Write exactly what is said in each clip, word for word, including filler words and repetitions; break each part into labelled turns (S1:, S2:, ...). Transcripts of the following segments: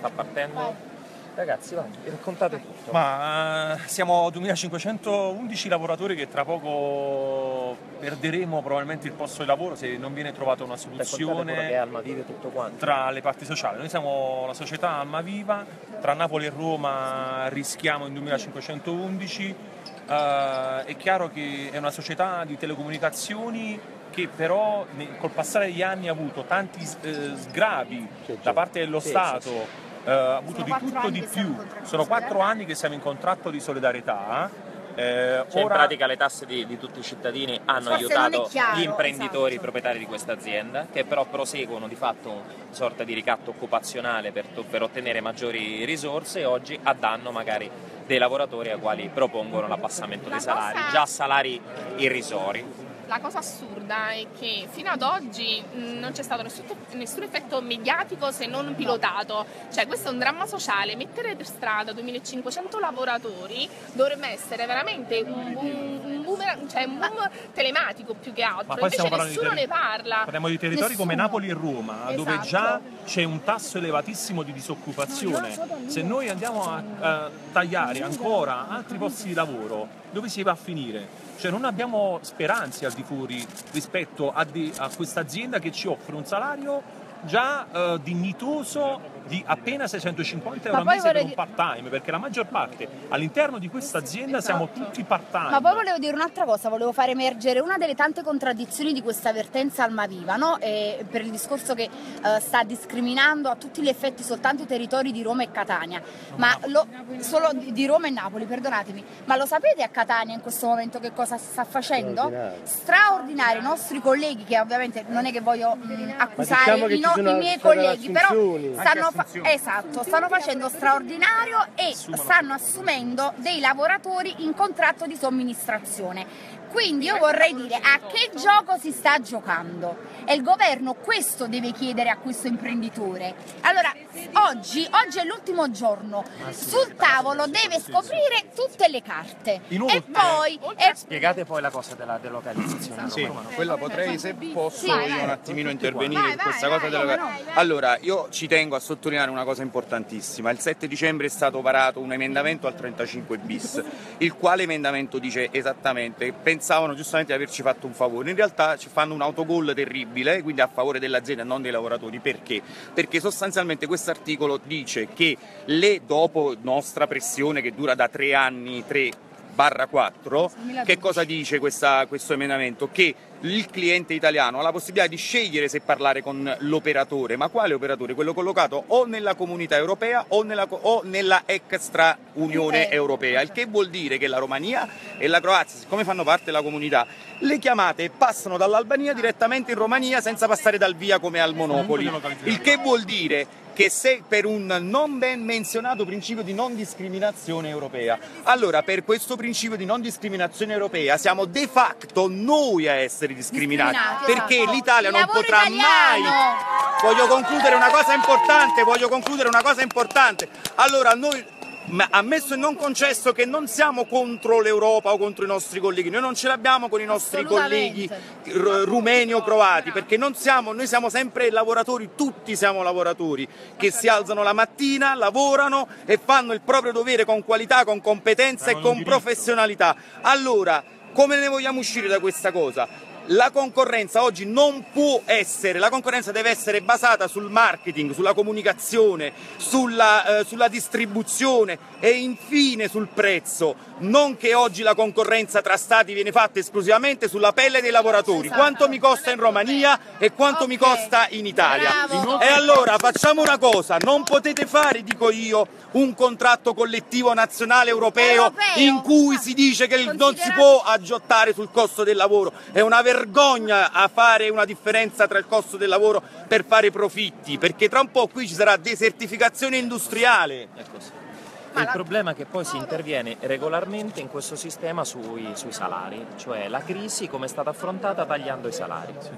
S1: sta partendo? Ragazzi, vai, raccontate tutto.
S2: Ma uh, siamo duemilacinquecentoundici lavoratori che tra poco perderemo probabilmente il posto di lavoro se non viene trovata una soluzione
S1: che è Almaviva e tutto quanto.
S2: Tra le parti sociali. Noi siamo la società Almaviva, tra Napoli e Roma rischiamo in duemilacinquecentoundici. Uh, è chiaro che è una società di telecomunicazioni che però col passare degli anni ha avuto tanti eh, sgravi da parte dello sì, Stato. Sì, sì. Uh, ha avuto di tutto di più. Sono quattro anni che siamo in contratto di solidarietà. Eh,
S1: cioè,
S2: ora...
S1: in pratica le tasse di, di tutti i cittadini hanno
S3: Forse
S1: aiutato
S3: chiaro,
S1: gli imprenditori,
S3: esatto.
S1: i proprietari di questa azienda, che però proseguono di fatto una sorta di ricatto occupazionale per, per ottenere maggiori risorse, oggi a danno magari dei lavoratori ai quali propongono l'abbassamento dei salari, già salari irrisori.
S4: La cosa assurda è che fino ad oggi mh, non c'è stato nessun, nessun effetto mediatico se non pilotato, cioè questo è un dramma sociale, mettere per strada duemilacinquecento lavoratori dovrebbe essere veramente un, un, un, boom, cioè un boom telematico più che altro, invece nessuno ne parla.
S2: Parliamo di territori nessuno. come Napoli e Roma, esatto. dove già c'è un tasso elevatissimo di disoccupazione. Se noi andiamo a, a tagliare ancora altri posti di lavoro, dove si va a finire? Cioè non abbiamo speranze al di fuori rispetto a, di, a questa azienda che ci offre un salario già uh, dignitoso di appena seicentocinquanta euro al mese per un part-time, perché la maggior parte all'interno di questa azienda esatto. siamo tutti part-time.
S3: Ma poi volevo dire un'altra cosa, volevo far emergere una delle tante contraddizioni di questa vertenza Almaviva, no? E per il discorso che uh, sta discriminando a tutti gli effetti soltanto i territori di Roma e Catania, ma lo, solo di Roma e Napoli, perdonatemi, ma lo sapete a Catania in questo momento che cosa si sta facendo? Straordinario, i nostri colleghi, che ovviamente non è che voglio mh, accusare diciamo i, no, i miei colleghi, però stanno Esatto, stanno facendo straordinario e stanno assumendo dei lavoratori in contratto di somministrazione. Quindi io vorrei dire a che gioco si sta giocando e il governo questo deve chiedere a questo imprenditore. Allora, oggi, oggi è l'ultimo giorno, sul tavolo deve scoprire tutte le carte.
S2: Inoltre,
S3: e poi... E...
S1: Spiegate poi la cosa della delocalizzazione.
S5: Sì, quella potrei, se posso,
S3: sì, vai,
S5: io
S3: vai.
S5: un attimino intervenire
S3: vai,
S5: su questa
S3: vai,
S5: cosa
S3: vai,
S5: della...
S3: vai, vai.
S5: Allora, io ci tengo a sottolineare una cosa importantissima. Il sette dicembre è stato varato un emendamento al trentacinque bis, il quale emendamento dice esattamente, pensavano giustamente di averci fatto un favore, in realtà ci fanno un autogol terribile, quindi a favore dell'azienda e non dei lavoratori. Perché? Perché sostanzialmente questo articolo dice che le, dopo nostra pressione che dura da tre anni, tre barra quattro, che cosa dice questa, questo emendamento? Che il cliente italiano ha la possibilità di scegliere se parlare con l'operatore, ma quale operatore? Quello collocato o nella comunità europea o nella, o nella extra Unione Europea, il che vuol dire che la Romania e la Croazia, siccome fanno parte della comunità, le chiamate passano dall'Albania direttamente in Romania senza passare dal via come al Monopoli, il che vuol dire che se per un non ben menzionato principio di non discriminazione europea, allora per questo principio di non discriminazione europea siamo de facto noi a essere discriminati,
S3: discriminati
S5: perché
S3: esatto.
S5: l'Italia non potrà
S3: italiano.
S5: mai... Voglio concludere una cosa importante, voglio concludere una cosa importante. Allora noi... Ma ammesso e non concesso che non siamo contro l'Europa o contro i nostri colleghi, noi non ce l'abbiamo con i nostri colleghi rumeni o croati, perché non siamo, noi siamo sempre lavoratori, tutti siamo lavoratori che si alzano la mattina, lavorano e fanno il proprio dovere con qualità, con competenza e con professionalità. Allora, come ne vogliamo uscire da questa cosa? La concorrenza oggi non può essere, la concorrenza deve essere basata sul marketing, sulla comunicazione, sulla, eh, sulla distribuzione e infine sul prezzo, non che oggi la concorrenza tra stati viene fatta esclusivamente sulla pelle dei lavoratori, quanto mi costa in Romania e quanto okay. mi costa in Italia.
S3: Bravo.
S5: E allora facciamo una cosa, non potete fare, dico io, un contratto collettivo nazionale europeo,
S3: europeo.
S5: in cui si dice che non si può aggiottare sul costo del lavoro, è una vergogna a fare una differenza tra il costo del lavoro per fare profitti, perché tra un po' qui ci sarà desertificazione industriale.
S1: È così. Il problema è che poi si interviene regolarmente in questo sistema sui, sui salari, cioè la crisi come è stata affrontata tagliando i salari.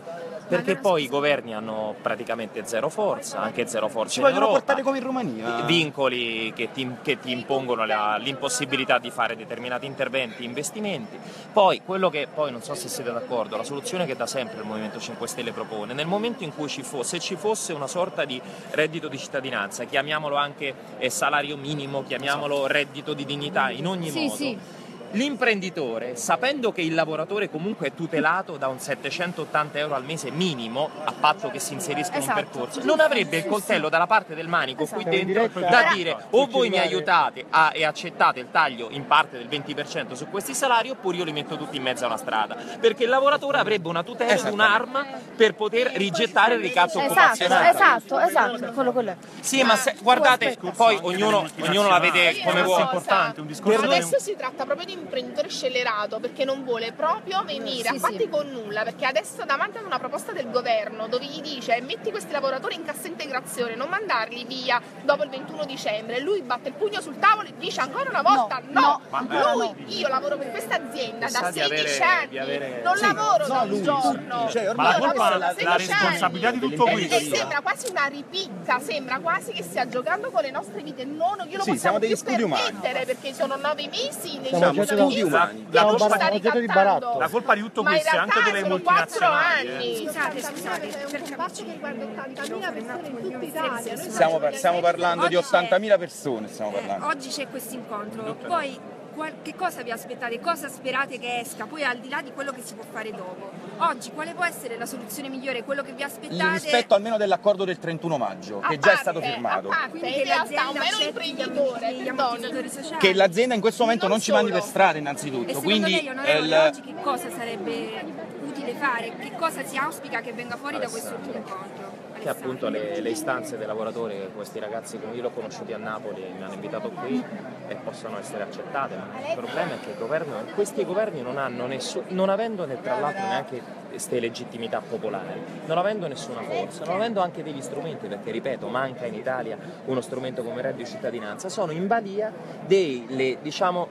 S1: perché poi i governi hanno praticamente zero forza, anche zero forza
S5: Ci
S1: in
S5: vogliono
S1: Europa,
S5: portare come in Romania.
S1: vincoli che ti, che ti impongono la, l'impossibilità di fare determinati interventi, investimenti. Poi quello che poi non so se siete d'accordo, la soluzione che da sempre il Movimento cinque Stelle propone, nel momento in cui ci fosse, se ci fosse una sorta di reddito di cittadinanza, chiamiamolo anche eh, salario minimo, chiamiamolo reddito di dignità, in ogni
S3: Sì,
S1: modo,
S3: sì.
S1: l'imprenditore, sapendo che il lavoratore comunque è tutelato da un settecentottanta euro al mese minimo, a patto che si inserisca in un
S3: Esatto.
S1: percorso, non avrebbe il coltello dalla parte del manico qui
S3: Esatto.
S1: dentro da dire o voi mi aiutate a, e accettate il taglio in parte del venti per cento su questi salari, oppure io li metto tutti in mezzo a una strada, perché il lavoratore avrebbe una tutela ed un'arma per poter rigettare il ricatto
S3: Esatto,
S1: occupazionale.
S3: esatto, esatto, quello, quello è.
S1: Sì, ma se, guardate, poi ognuno, ognuno la vede come
S2: Questo è
S1: vuole.
S2: importante, un discorso
S4: Adesso si tratta proprio di un imprenditore scellerato perché non vuole proprio venire
S3: Sì,
S4: a fatti
S3: sì.
S4: con nulla, perché adesso davanti ad una proposta del governo dove gli dice metti questi lavoratori in cassa integrazione, non mandarli via dopo il ventuno dicembre, lui batte il pugno sul tavolo e dice ancora una volta no,
S3: No,
S4: no. lui, io lavoro per questa azienda
S1: Sa
S4: da
S1: di avere-
S4: sedici anni,
S1: di avere-
S4: non
S1: Sì,
S4: lavoro da un
S5: lui,
S4: giorno,
S5: cioè,
S4: io
S5: ormai
S2: Ma la
S4: lavoro
S2: colpa,
S4: da
S2: la, la
S4: sedici anni.
S2: responsabilità di tutto
S4: E
S2: questo.
S4: sembra quasi una ripicca, sembra quasi che stia giocando con le nostre vite. No, non glielo
S5: Sì,
S4: possiamo
S5: siamo degli
S4: più
S5: scudi umani.
S4: permettere perché sono nove mesi nei
S5: Siamo
S4: scudi
S5: scudi umani.
S4: che
S2: La
S4: non ci
S2: colpa-
S4: sta
S6: oggetto di
S4: ricattando.
S6: baratto.
S2: La colpa di tutto
S4: Ma in
S2: questo è anche
S4: realtà
S2: delle
S4: sono quattro
S2: multinazionali. eh.
S4: anni.
S7: Scusate, scusate, per capirci, che riguarda ottantamila persone in tutta Italia. Noi
S5: Stiamo, par- stiamo parlando di
S7: Oggi c'è-
S5: ottantamila persone, stiamo
S7: Eh,
S5: parlando.
S7: oggi c'è questo incontro, poi qual- che cosa vi aspettate, cosa sperate che esca, poi al di là di quello che si può fare dopo. Oggi quale può essere la soluzione migliore, quello che vi
S5: Il
S7: aspettate?
S5: rispetto almeno dell'accordo del trentuno maggio,
S4: A
S5: che già è stato
S4: parte-
S5: firmato.
S4: A parte,
S7: Quindi
S4: in
S7: che
S4: realtà
S7: l'azienda
S4: un meno
S7: accetti gli
S4: imprenditore,
S7: ammorti- gli
S4: perdonami.
S7: ammortizzatori sociali.
S5: Che l'azienda in questo momento
S4: Non
S5: non ci mandi
S4: solo.
S5: per strada
S7: E
S5: innanzitutto,
S7: secondo
S5: quindi
S7: lei, onorevole,
S5: il-
S7: oggi che cosa sarebbe utile fare? Che cosa si auspica che venga fuori da questo ultimo incontro?
S1: Che appunto le, le istanze dei lavoratori, questi ragazzi come io l'ho conosciuti a Napoli, mi hanno invitato qui e possono essere accettate, ma il problema è che il governo, questi governi non hanno nessun, non avendone tra l'altro neanche queste legittimità popolari, non avendo nessuna forza, non avendo anche degli strumenti, perché ripeto, manca in Italia uno strumento come il reddito di cittadinanza, sono in balia dei, le, diciamo,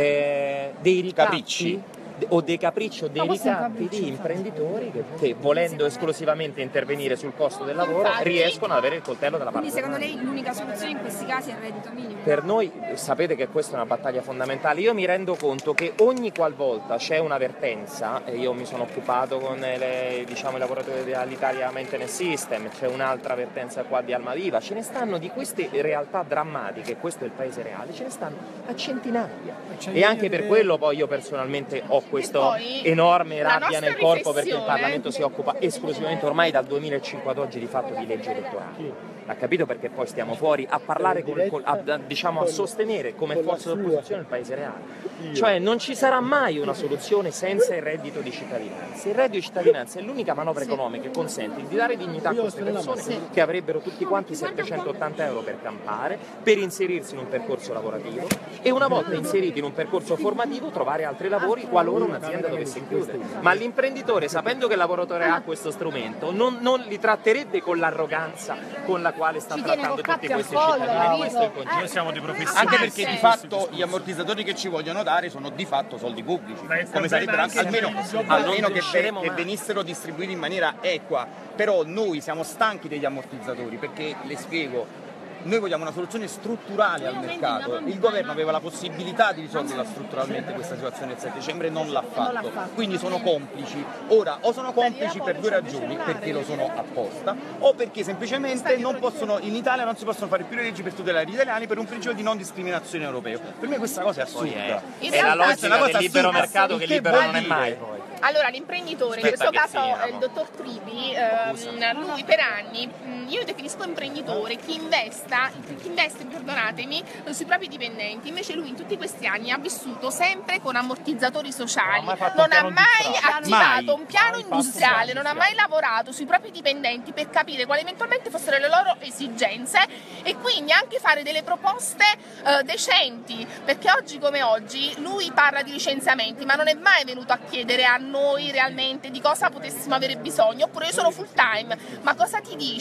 S1: eh, dei ricatti
S5: Capricci.
S1: o dei capricci o dei
S3: Ma questo è un
S1: ricatti
S3: capriccio,
S1: di imprenditori che, che volendo esclusivamente intervenire sul costo del lavoro riescono ad avere il coltello dalla parte
S7: Quindi
S1: del
S7: secondo
S1: manico.
S7: lei l'unica soluzione in questi casi è il reddito minimo?
S1: Per noi sapete che questa è una battaglia fondamentale. Io mi rendo conto che ogni qualvolta c'è una vertenza, e io mi sono occupato con le, diciamo, i lavoratori dell'Italia Maintenance System, c'è un'altra vertenza qua di Almaviva, ce ne stanno di queste realtà drammatiche, questo è il paese reale, ce ne stanno a centinaia. E anche per quello poi io personalmente ho questa
S4: poi
S1: enorme
S4: la
S1: rabbia
S4: nostra
S1: nel corpo perché il
S4: riflessione-
S1: Parlamento si occupa esclusivamente ormai dal duemilacinque ad oggi di fatto di leggi elettorali. Ha capito perché poi stiamo fuori a parlare, con, con- a, a- diciamo a sostenere come forza d'opposizione il paese reale. Cioè non ci sarà mai una soluzione senza il reddito di cittadinanza. Il reddito di cittadinanza è l'unica manovra economica che consente di dare dignità a queste persone che avrebbero tutti quanti settecentottanta euro per campare, per inserirsi in un percorso lavorativo e una volta inseriti in un percorso formativo trovare altri lavori qualora un'azienda dovesse chiudere. Ma l'imprenditore, sapendo che il lavoratore ha questo strumento, non, non li tratterebbe con l'arroganza con la quale sta
S3: Ci tiene
S1: trattando
S3: col
S1: tutti
S3: cappio
S1: questi
S3: al collo,
S1: cittadini.
S3: capito?
S1: Questo è il concetto.
S2: Noi siamo dei professionisti.
S5: Anche perché di fatto gli ammortizzatori che ci vogliono dare sono di fatto soldi pubblici,
S2: Ma il
S5: come
S2: problema
S5: sarebbero
S2: è che
S5: almeno,
S2: non
S5: almeno che,
S1: riusciremo
S5: che
S1: mai.
S5: venissero distribuiti in maniera equa. Però noi siamo stanchi degli ammortizzatori perché, le spiego, noi vogliamo una soluzione strutturale al mercato. Il governo aveva la possibilità di risolverla strutturalmente questa situazione il sette dicembre e non l'ha fatto. Quindi sono complici. Ora, o sono complici per due ragioni, perché lo sono apposta, o perché semplicemente non possono, in Italia non si possono fare più le leggi per tutelare gli italiani per un principio di non discriminazione europeo. Per me questa cosa è
S1: Poi
S5: assurda.
S1: è,
S4: In
S1: è la
S4: realtà-
S1: logica
S5: una cosa
S1: del libero
S5: assurda.
S1: mercato che
S5: Che
S1: libero
S5: vuol
S1: non è
S5: dire?
S1: mai poi.
S4: Allora, l'imprenditore, in
S1: Aspetta
S4: questo
S1: che
S4: caso
S1: finiamo.
S4: è il dottor Trivi, ehm, lui per anni, mh, io lo definisco imprenditore, chi investa, chi investe, perdonatemi, sui propri dipendenti, invece lui in tutti questi anni ha vissuto sempre con ammortizzatori sociali,
S2: Non ha mai fatto
S4: non
S2: un
S4: ha
S2: piano
S4: mai
S2: industriale.
S4: attivato
S5: Mai.
S4: un piano
S2: Mai fatto un
S4: industriale,
S2: piano
S4: non ha mai lavorato sui propri dipendenti per capire quali eventualmente fossero le loro esigenze e quindi anche fare delle proposte eh, decenti, perché oggi come oggi lui parla di licenziamenti, ma non è mai venuto a chiedere a noi realmente di cosa potessimo avere bisogno, oppure io sono full time, ma cosa ti dice che se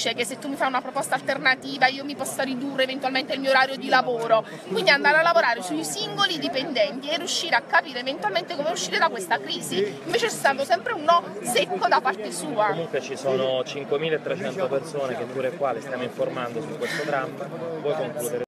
S4: tu mi fai una proposta alternativa, io mi possa ridurre eventualmente il mio orario di lavoro. Quindi andare a lavorare sui singoli dipendenti e riuscire a capire eventualmente come uscire da questa crisi. Invece c'è stato sempre un no secco da parte sua.
S1: Comunque ci sono cinquemilatrecento persone che pure qua le stiamo informando su questo dramma. Vuoi concludere?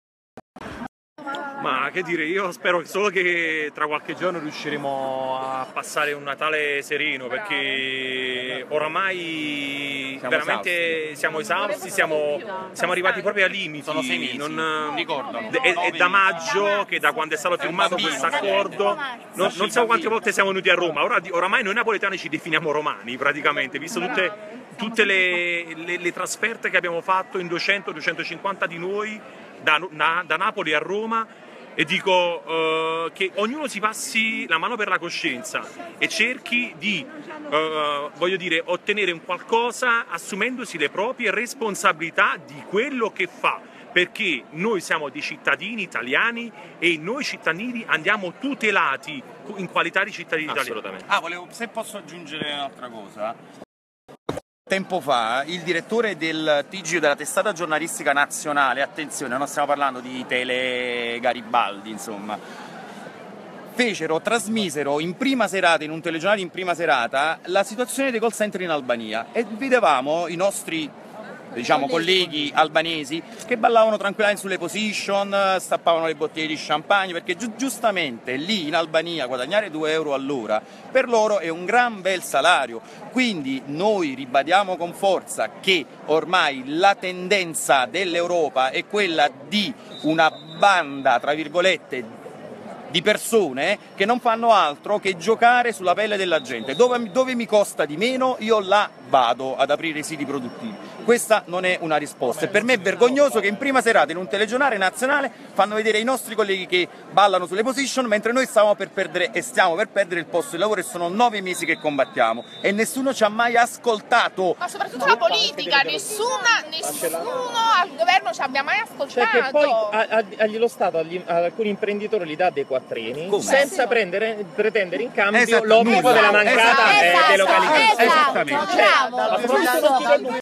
S2: Ma che dire, io spero solo che tra qualche giorno riusciremo a passare un Natale sereno, perché oramai
S5: siamo
S2: veramente
S5: esausti.
S2: siamo esausti, siamo, siamo arrivati proprio ai limiti.
S5: Sono sei mesi,
S2: non
S5: ricordano.
S2: È, è da maggio che da quando è stato firmato questo accordo non, non so quante volte siamo venuti a Roma. Ora, oramai noi napoletani ci definiamo romani praticamente, visto tutte, tutte le, le, le trasferte che abbiamo fatto in duecento duecentocinquanta di noi da, da, da Napoli a Roma. E dico uh, che ognuno si passi la mano per la coscienza e cerchi di, uh, voglio dire, ottenere un qualcosa assumendosi le proprie responsabilità di quello che fa, perché noi siamo dei cittadini italiani e noi cittadini andiamo tutelati in qualità di cittadini italiani.
S1: Assolutamente.
S5: Ah, volevo, se posso aggiungere un'altra cosa. Tempo fa il direttore del T G della testata giornalistica nazionale, attenzione, non stiamo parlando di Tele Garibaldi, insomma, fecero, trasmisero in prima serata, in un telegiornale in prima serata, la situazione dei call center in Albania e vedevamo i nostri, diciamo, colleghi albanesi che ballavano tranquillamente sulle position, stappavano le bottiglie di champagne, perché gi giustamente lì in Albania guadagnare due euro all'ora per loro è un gran bel salario. Quindi noi ribadiamo con forza che ormai la tendenza dell'Europa è quella di una banda, tra virgolette, di persone che non fanno altro che giocare sulla pelle della gente. Dove, dove mi costa di meno, io là vado ad aprire i siti produttivi. Questa non è una risposta. E per me è vergognoso che in prima serata in un telegiornale nazionale fanno vedere i nostri colleghi che ballano sulle position, mentre noi stiamo per perdere e stiamo per perdere il posto di lavoro e sono nove mesi che combattiamo e nessuno ci ha mai ascoltato.
S4: Ma soprattutto la politica, nessuna, nessuno al governo ci abbia mai ascoltato.
S1: Cioè che poi a, a, agli, lo Stato, agli, ad alcuni imprenditori gli dà dei quattrini
S5: Come?
S1: senza prendere, pretendere in cambio
S5: Esatto,
S1: l'obbligo
S5: nulla.
S1: della mancata
S3: Esatto,
S1: eh, delocalizzazione.
S3: esatto, bravo,
S1: Ma soprattutto non ti do il numero.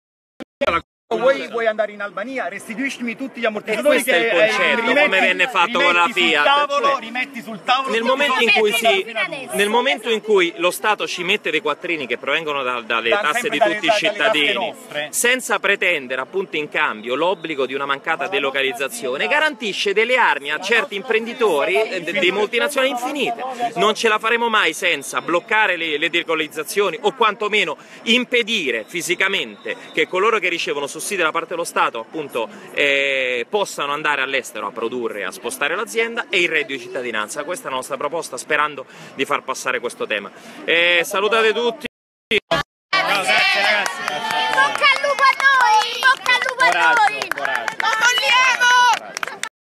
S5: Vuoi, vuoi andare in Albania? Restituiscimi tutti gli
S1: E
S5: ammortizzatori.
S1: questo è il concetto, come venne fatto con la
S5: Sul
S1: Fiat.
S5: tavolo,
S1: Cioè,
S5: rimetti sul tavolo.
S1: nel momento in cui si, nel momento in cui lo Stato ci mette dei quattrini che provengono da, dalle
S5: Da-
S1: tasse
S5: sempre
S1: di
S5: dalle-
S1: tutti
S5: dalle
S1: i cittadini,
S5: tasse nostre.
S1: senza pretendere appunto in cambio l'obbligo di una mancata delocalizzazione, garantisce delle armi a certi imprenditori eh, de- dei multinazionali infinite. Non ce la faremo mai senza bloccare le, le delocalizzazioni o quantomeno impedire fisicamente che coloro che ricevono sussidi da parte dello Stato appunto eh, possano andare all'estero a produrre, a spostare l'azienda, e il reddito di cittadinanza. Questa è la nostra proposta, sperando di far passare questo tema. Eh, salutate tutti.